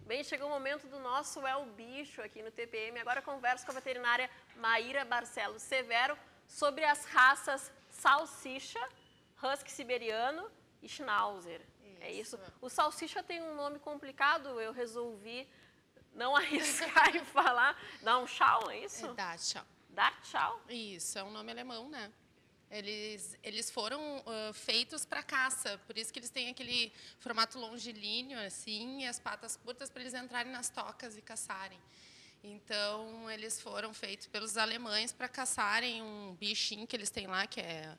Bem, chegou o momento do nosso É o Bicho aqui no TPM. Agora converso com a veterinária Maíra Barcelos Severo sobre as raças salsicha, husky siberiano e schnauzer. Isso. É isso. O salsicha tem um nome complicado, eu resolvi não arriscar em falar. Dachshund, é isso? É Dachshund. Dachshund? Isso, é um nome alemão, né? Eles foram feitos para caça, por isso que eles têm aquele formato longilíneo, assim, e as patas curtas para eles entrarem nas tocas e caçarem. Então, eles foram feitos pelos alemães para caçarem um bichinho que eles têm lá, que é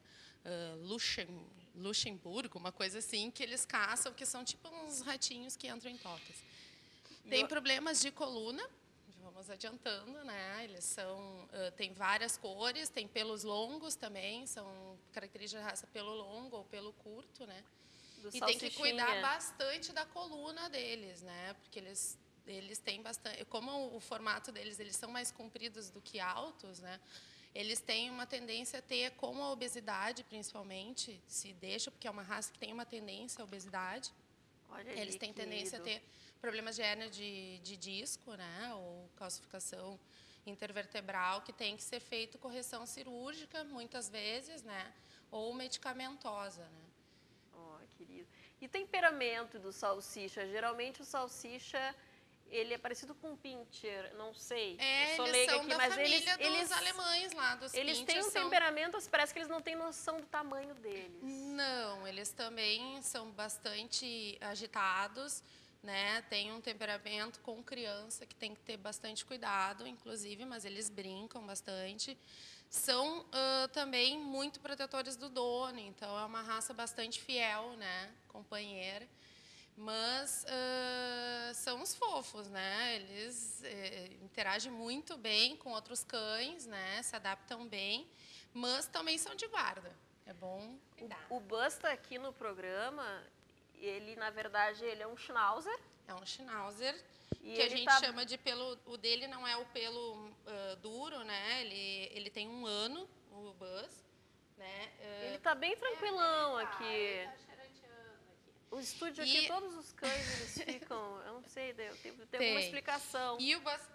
Luxemburgo, uma coisa assim, que eles caçam, que são tipo uns ratinhos que entram em tocas. Tem problemas de coluna. Vamos adiantando, né? Eles são, tem várias cores, tem pelos longos também, são características da raça pelo longo ou pelo curto, né? E tem que cuidar bastante da coluna deles, né? Porque eles têm bastante, como o formato deles, eles são mais compridos do que altos, né? Eles têm uma tendência a ter, como a obesidade, principalmente, se deixa, porque é uma raça que tem uma tendência à obesidade. Olha, eles têm tendência a ter problemas de hérnia de disco, né, ou calcificação intervertebral, que tem que ser feito correção cirúrgica, muitas vezes, né, ou medicamentosa, né. Oh, querido. E temperamento do salsicha? Geralmente o salsicha, ele é parecido com o pincher, não sei. É, sou eles leiga são aqui, da mas família eles dos alemães lá, dos Eles têm pinchers, um temperamento, parece que eles não têm noção do tamanho deles. Não, eles também são bastante agitados, né? Tem um temperamento com criança que tem que ter bastante cuidado, inclusive, mas eles brincam bastante. São também muito protetores do dono, então é uma raça bastante fiel, né? Companheira. Mas são os fofos, né? Eles interagem muito bem com outros cães, né? Se adaptam bem, mas também são de guarda. É bom cuidar. O Buzz está aqui no programa, ele, na verdade, ele é um schnauzer. É um schnauzer, que a gente chama de pelo... O dele não é o pelo duro, né? Ele tem 1 ano, o Buzz. Né? Ele está bem tranquilão aqui. Ele tá xaroteando aqui. O estúdio aqui, todos os cães, eles ficam... Eu não sei, tem alguma explicação. E o Buzz...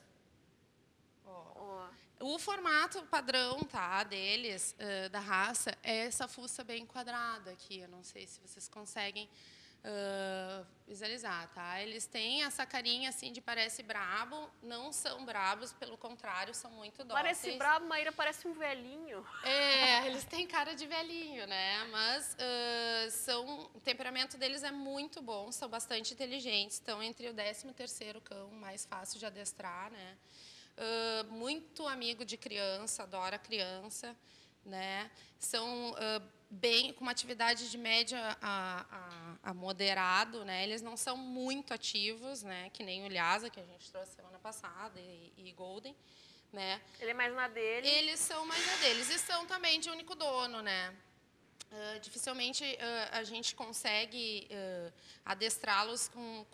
O formato padrão, tá, deles, da raça, é essa fuça bem quadrada aqui. Eu não sei se vocês conseguem visualizar, tá? Eles têm essa carinha assim de parece brabo, não são brabos, pelo contrário, são muito dóceis. Parece brabo, Maíra, parece um velhinho. É, eles têm cara de velhinho, né? Mas o temperamento deles é muito bom, são bastante inteligentes, estão entre o 13º cão mais fácil de adestrar, né? Muito amigo de criança, adora criança, né? São com uma atividade de média a moderado, né? Eles não são muito ativos, né? Que nem o Lhasa, que a gente trouxe semana passada, e Golden, né? Ele é mais na dele. Eles são mais na deles e são também de único dono, né? Dificilmente a gente consegue adestrá-los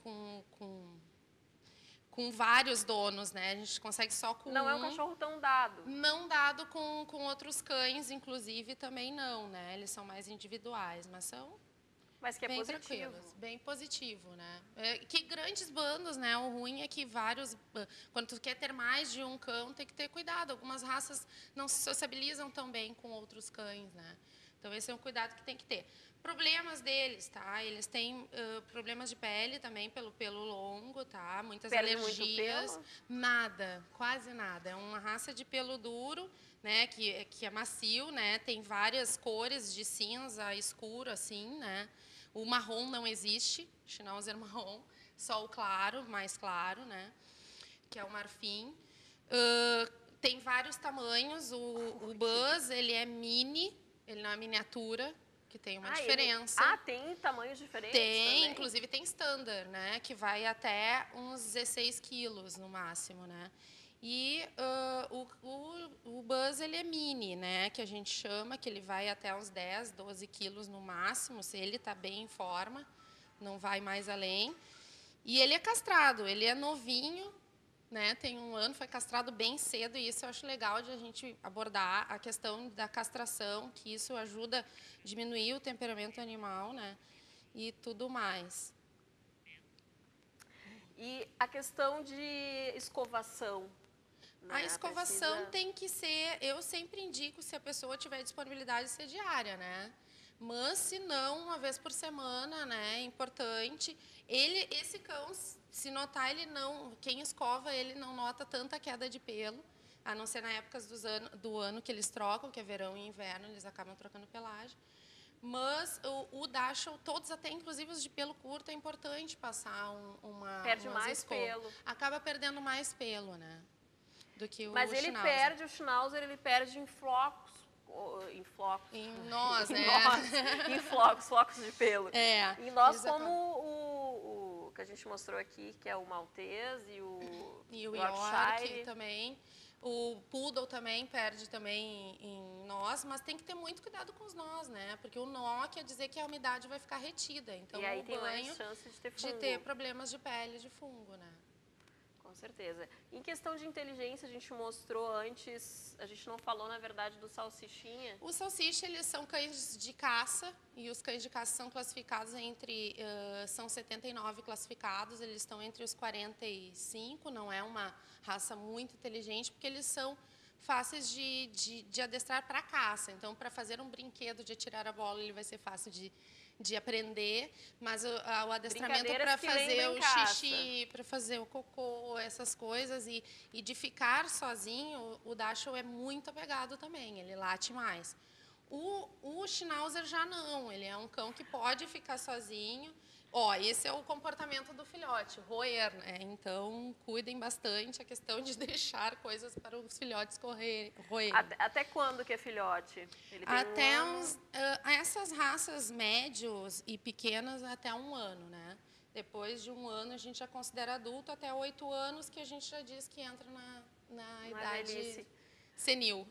com vários donos, né? A gente consegue só com Não é um cachorro tão dado. Não dado com outros cães, inclusive, também não, né? Eles são mais individuais, mas são que é bem positivo. tranquilos, bem positivo, né? Que grandes bandos, né? O ruim é que quando tu quer ter mais de um cão, tem que ter cuidado. Algumas raças não se sociabilizam tão bem com outros cães, né? Então, esse é um cuidado que tem que ter. Problemas deles, tá? Eles têm problemas de pele também, pelo pelo longo, tá? Muitas alergias. Muito pelo? Nada, quase nada. É uma raça de pelo duro, né? Que é macio, né? Tem várias cores de cinza, escuro, assim, né? O marrom não existe, Schnauzer marrom, só o claro, mais claro, né? Que é o marfim. Tem vários tamanhos. O Buzz, ele é mini, ele não é miniatura, que tem uma diferença. Tem tamanhos diferentes Tem, também? inclusive tem standard, né? Que vai até uns 16 quilos no máximo, né? E o Buzz, ele é mini, né? Que a gente chama, que ele vai até uns 10, 12 quilos no máximo, se ele está bem em forma, não vai mais além. E ele é castrado, ele é novinho, né? Tem 1 ano, foi castrado bem cedo, e isso eu acho legal de a gente abordar a questão da castração, que isso ajuda a diminuir o temperamento animal, né? E tudo mais. E a questão de escovação? A escovação tem que ser, eu sempre indico, se a pessoa tiver disponibilidade, ser diária, né? Mas, se não, uma vez por semana, né? É importante. Esse cão, se notar, ele não, quem escova, ele não nota tanta queda de pelo, a não ser na época do ano que eles trocam, que é verão e inverno, eles acabam trocando pelagem. Mas o Dachshund, todos, até inclusive os de pelo curto, é importante passar Perde mais pelo. Acaba perdendo mais pelo, né? Do que o Mas ele Schnauzer. perde, o Schnauzer, ele perde em flocos. Em flocos. Em nós, né? Em flocos de pelo. É. E nós, como o que a gente mostrou aqui, que é o Maltese e o Yorkshire também. O Poodle também perde também em nós, mas tem que ter muito cuidado com os nós, né? Porque o nó quer dizer que a umidade vai ficar retida. Então, e aí o tem banho mais chance de ter fungo. De ter problemas de pele, de fungo, né? Com certeza. Em questão de inteligência, a gente mostrou antes, a gente não falou, na verdade, do salsichinha. Os salsicha, eles são cães de caça, e os cães de caça são classificados entre, são 79 classificados, eles estão entre os 45, não é uma raça muito inteligente, porque eles são fáceis de adestrar para caça. Então, para fazer um brinquedo de atirar a bola, ele vai ser fácil de aprender, mas o adestramento para fazer o xixi, para fazer o cocô, essas coisas, e de ficar sozinho, o Dachshund é muito apegado também, ele late mais. O Schnauzer já não, ele é um cão que pode ficar sozinho. Esse é o comportamento do filhote, roer, né? Então, cuidem bastante a questão de deixar coisas para os filhotes roerem. Até quando que é filhote? Ele tem até essas raças médios e pequenas, até 1 ano, né? Depois de 1 ano, a gente já considera adulto, até 8 anos, que a gente já diz que entra na idade senil.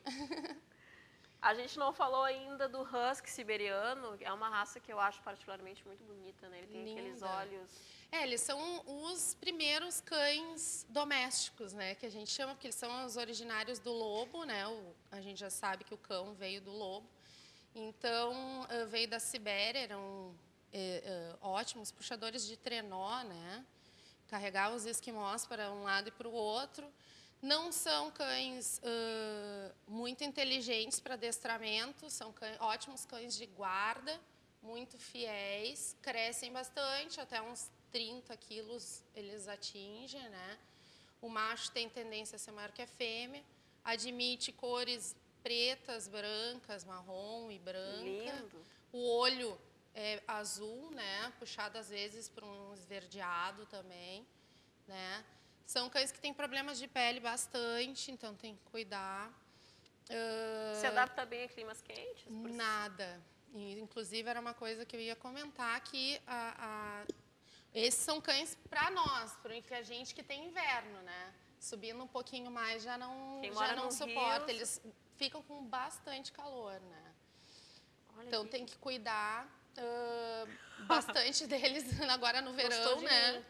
A gente não falou ainda do Husky siberiano, que é uma raça que eu acho particularmente muito bonita, né? Ele tem aqueles olhos... eles são os primeiros cães domésticos, né? Que a gente chama, porque eles são os originários do lobo, né? A gente já sabe que o cão veio do lobo. Então, veio da Sibéria, eram ótimos puxadores de trenó, né? Carregar os esquimós para um lado e para o outro. Não são cães muito inteligentes para adestramento, são ótimos cães de guarda, muito fiéis, crescem bastante, até uns 30 quilos eles atingem, né? O macho tem tendência a ser maior que a fêmea, admite cores pretas, brancas, marrom e branca. Lindo. O olho é azul, né? Puxado às vezes por um esverdeado também, né? São cães que têm problemas de pele bastante, então tem que cuidar. Se adapta bem a climas quentes? Nada. Inclusive, era uma coisa que eu ia comentar, que esses são cães para nós, porque a gente que tem inverno, né? Subindo um pouquinho mais já não suporta. Eles ficam com bastante calor, né? Então tem que cuidar bastante deles agora no verão, né?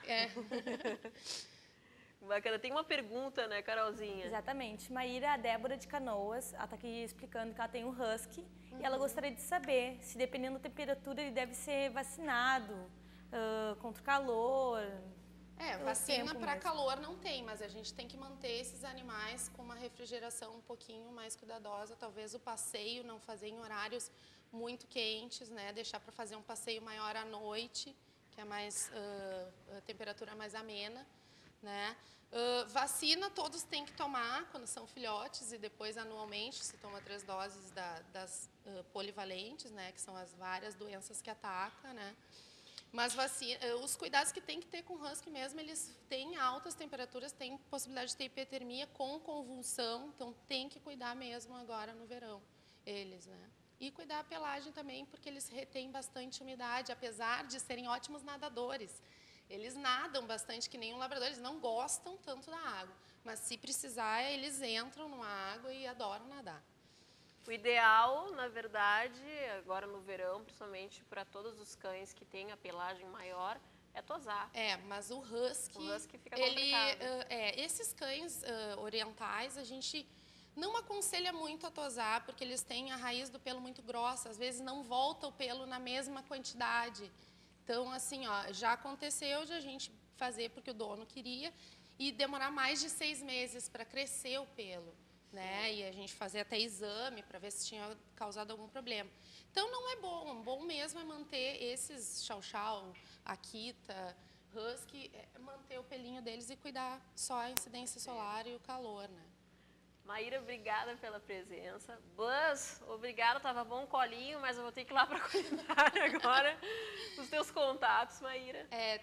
Bacana. Tem uma pergunta, né, Carolzinha? Exatamente. Maíra, a Débora de Canoas, ela está aqui explicando que ela tem um husky e ela gostaria de saber se, dependendo da temperatura, ele deve ser vacinado contra o calor. Vacina para calor não tem, mas a gente tem que manter esses animais com uma refrigeração um pouquinho mais cuidadosa. Talvez o passeio não fazer em horários muito quentes, né? Deixar para fazer um passeio maior à noite, que é mais a temperatura mais amena. Né? Vacina todos têm que tomar quando são filhotes e depois anualmente se toma 3 doses das polivalentes, né? Que são as várias doenças que atacam, né? Mas os cuidados que tem que ter com o husky mesmo, eles têm altas temperaturas, têm possibilidade de ter hipertermia com convulsão, então tem que cuidar mesmo agora no verão, eles, né? E cuidar a pelagem também, porque eles retêm bastante umidade, apesar de serem ótimos nadadores. Eles nadam bastante, que nem um labrador, eles não gostam tanto da água. Mas, se precisar, eles entram numa água e adoram nadar. O ideal, na verdade, agora no verão, principalmente para todos os cães que têm a pelagem maior, é tosar. Mas o husky fica complicado. Esses cães orientais, a gente não aconselha muito a tosar, porque eles têm a raiz do pelo muito grossa. Às vezes, não volta o pelo na mesma quantidade. Então, assim, já aconteceu de a gente fazer porque o dono queria, e demorar mais de 6 meses para crescer o pelo, né? E a gente fazer até exame para ver se tinha causado algum problema. Então não é bom. Bom mesmo é manter esses chow-chow, akita, husky, manter o pelinho deles e cuidar só a incidência solar e o calor, né? Maíra, obrigada pela presença. Buzz, obrigada, tava bom o colinho, mas eu vou ter que ir lá para a culinária agora. Os teus contatos, Maíra. É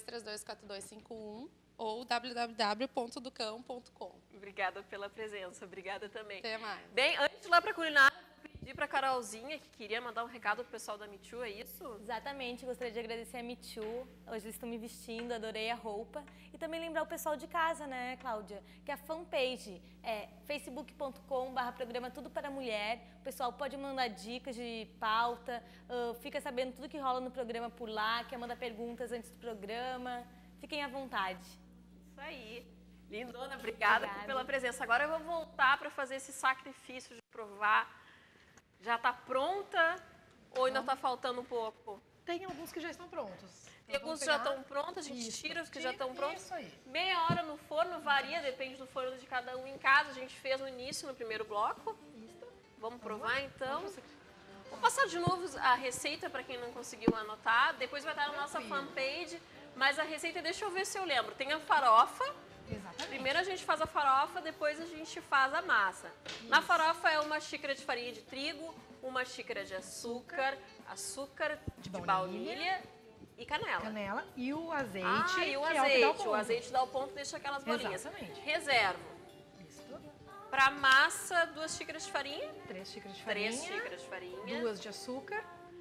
32324251 ou www.ducão.com. Obrigada pela presença, obrigada também. Até mais. Bem, antes de ir lá para a culinária, vou pedir para a Carolzinha, que queria mandar um recado pro pessoal da Me Too, é isso? Exatamente, gostaria de agradecer a Me Too. Hoje eles estão me vestindo, adorei a roupa. E também lembrar o pessoal de casa, né, Cláudia? Que a fanpage é facebook.com/programa Tudo para Mulher. O pessoal pode mandar dicas de pauta, fica sabendo tudo que rola no programa por lá, quer mandar perguntas antes do programa. Fiquem à vontade. Isso aí. Lindona, obrigada pela presença. Agora eu vou voltar para fazer esse sacrifício de provar. Já está pronta ou ainda está faltando um pouco? Tem alguns que já estão prontos. Tem alguns que já estão prontos, a gente tira os que já estão prontos. Isso aí. Meia hora no forno, varia, depende do forno de cada um em casa. A gente fez no início, no primeiro bloco. Vamos provar então. Vou passar de novo a receita para quem não conseguiu anotar. Depois vai estar na nossa fanpage. Mas a receita, deixa eu ver se eu lembro. Tem a farofa. Exatamente. Primeiro a gente faz a farofa, depois a gente faz a massa. Na farofa é 1 xícara de farinha de trigo, 1 xícara de açúcar de baunilha e canela. Canela e o azeite. E o que é azeite. o que dá o ponto. O azeite dá o ponto, deixa aquelas bolinhas. Exatamente. Reservo. Isso. Para massa, 2 xícaras de farinha. 3 xícaras de farinha. 3 xícaras de farinha. 2 de açúcar.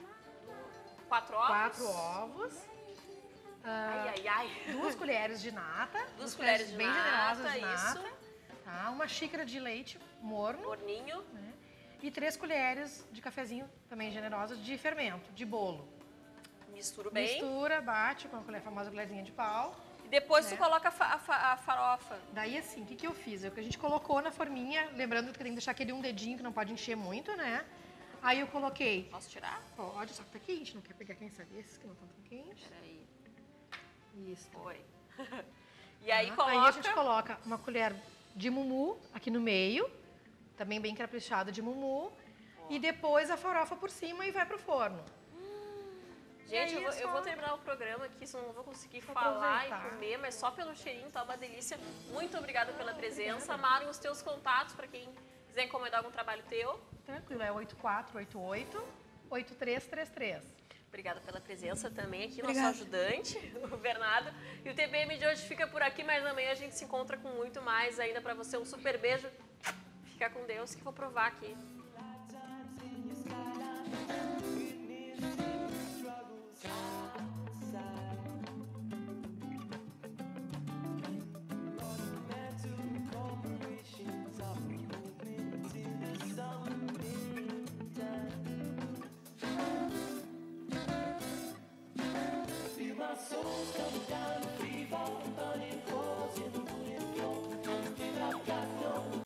4 ovos. 4 ovos. Ai. 2 colheres de nata. 2 colheres de bem nata, generosas de nata. isso. Tá? 1 xícara de leite morno. Morninho. Né? E 3 colheres de cafezinho, também generosas, de fermento, de bolo. Misturo bem. Mistura, bate com a famosa colherzinha de pau. E depois tu coloca a farofa. Daí assim, o que eu fiz? É o que a gente colocou na forminha, lembrando que tem que deixar aquele um dedinho que não pode encher muito, né? Aí eu coloquei... Posso tirar? Pode, só que tá quente, não quer pegar, quem sabe, esses que não estão tão quentes. Peraí. Isso. Foi. E aí Tá? coloca... Aí a gente coloca uma colher de mumu aqui no meio, também bem caprichada de mumu, e depois a farofa por cima e vai pro forno. Gente, E aí eu vou terminar o programa aqui, senão não vou conseguir falar aproveitar. e comer, mas só pelo cheirinho tá uma delícia. Muito obrigada pela presença. Mari, os teus contatos para quem quiser encomendar algum trabalho teu. Tranquilo, é 8488-8333. Obrigada pela presença também aqui, nosso ajudante, o Bernardo. E o TPM de hoje fica por aqui, mas amanhã a gente se encontra com muito mais ainda para você. Um super beijo. Fica com Deus que eu vou provar aqui.